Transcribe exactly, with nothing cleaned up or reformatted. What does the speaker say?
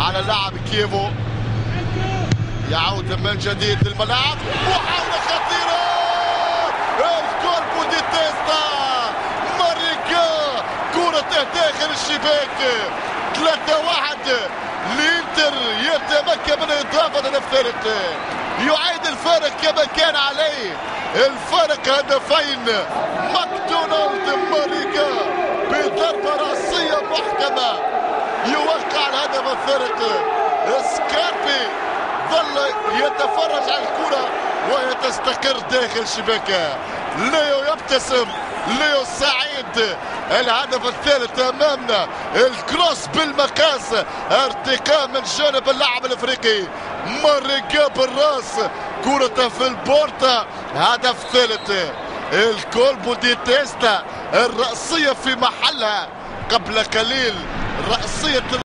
على لاعب كيفو. يعود من جديد للملعب، محاولة خطيرة، الكوربو دي تيستا ماريكا، كرة داخل الشباك. ثلاثة واحد الانتر يتمكن من اضافة الهدف الثالث، يعيد الفارق كما كان عليه، الفارق هدفين. ماكدونالد ماريكا بضربة راسية محكمة يوقع الهدف الثالث. سكاربي ظل يتفرج على الكرة وهي تستقر داخل شباكه. ليو يبتسم، ليو سعيد. الهدف الثالث امامنا، الكروس بالمقاس، ارتقاء من جانب اللاعب الافريقي ماريكا بالراس، كرة في البورتا. هدف ثالث، الكولبو دي تيستا، الرأسية في محلها قبل قليل، رأسية